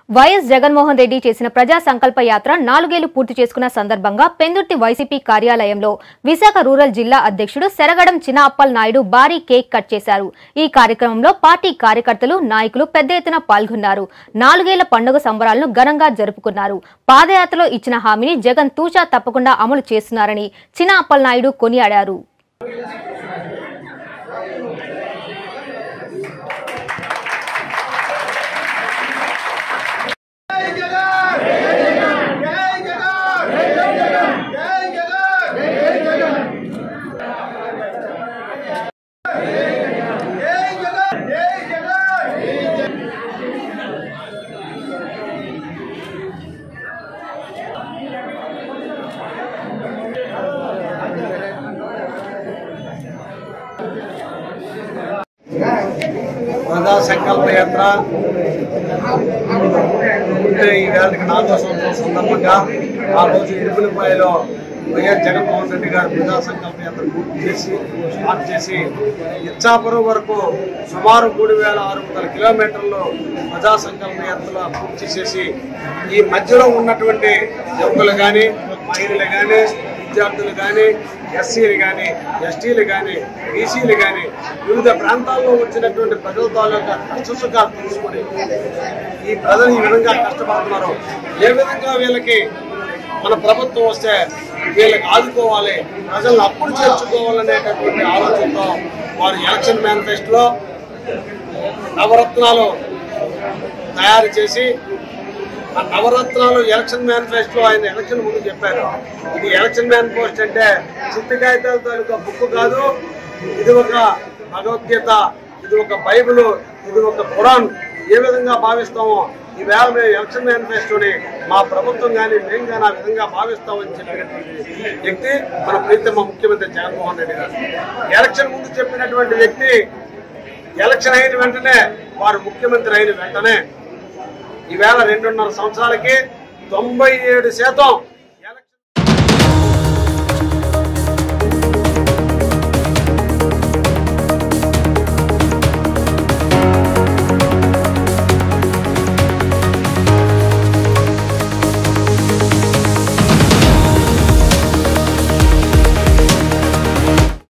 YS Jaganmohan Reddy చేసిన ప్రజా సంకల్ప యాత్ర 4 ఏళ్లు పూర్తి చేసుకున్న సందర్భంగా పెందుర్తి వైసీపీ కార్యాలయంలో విశాఖ రూరల్ జిల్లా అధ్యక్షుడు శరగడం చిన్న అప్పల్ నాయుడు భారీ కేక్ కట్ చేశారు. ఈ కార్యక్రమంలో పార్టీ కార్యకర్తలు, నాయకులు పెద్ద ఎత్తున పాల్గొన్నారు. 4 ఏళ్ల పండుగ సంబరాలను ఘనంగా జరుపుకున్నారు. పాదయాత్రలో ఇచ్చిన హామీని జగన్ తూచా తప్పకుండా అమలు చేస్తున్నారని చిన్న అప్పల్ నాయుడు కొనియాడారు. ప్రజా సంకల్ప యాత్ర ఈ వేళకి 4వ సంవత్సరం సందర్భంగా ఆ రోజు ఇడుపులపాయలో వైఎస్ జగన్మోహన్ రెడ్డి గారు ప్రజా సంకల్ప యాత్ర స్టార్ట్ చేసి ఇచ్చాపురం వరకు సుమారు 3600 కిలోమీటర్లు ప్రజా సంకల్ప యాత్రలో పూర్తి చేసి ఈ మధ్యలో ఉన్నటువంటి యువకులు కానీ, మహిళలు కానీ, విద్యార్థులు కానీ, ఎస్సీలు కానీ, ఎస్టీలు కానీ, బీసీలు కానీ వివిధ ప్రాంతాల్లో వచ్చినటువంటి ప్రజల తాలూకా కష్టసుఖాలు తెలుసుకుని ఈ ప్రజలు ఈ విధంగా కష్టపడుతున్నారు, ఏ విధంగా వీళ్ళకి మన ప్రభుత్వం వస్తే వీళ్ళకి ఆదుకోవాలి, ప్రజలను అప్పుడు చేర్చుకోవాలనేటటువంటి ఆలోచనతో వారు ఎలక్షన్ మేనిఫెస్టోలో నవరత్నాలు తయారు చేసి ఆ నవరత్నాలు ఎలక్షన్ మేనిఫెస్టో ఆయన ఎలక్షన్ ముందు చెప్పారు. ఇది ఎలక్షన్ మేనిఫెస్టో అంటే చిత్త కాగితాల తాలూకా బుక్ కాదు, ఇది ఒక భగవద్గీత, ఇది ఒక బైబిల్, ఇది ఒక ఖురాన్ ఏ విధంగా భావిస్తామో ఈవేళ మేము ఎలక్షన్ మేనిఫెస్టోని మా ప్రభుత్వం కానీ మేము కానీ ఆ విధంగా భావిస్తామని చెప్పినటువంటి వ్యక్తి మన ప్రీతమ ముఖ్యమంత్రి జగన్మోహన్ రెడ్డి గారు. ఎలక్షన్ ముందు చెప్పినటువంటి వ్యక్తి ఎలక్షన్ అయిన వెంటనే వారు ముఖ్యమంత్రి అయిన వెంటనే ఈవేళ 2.5 సంవత్సరాలకి 97%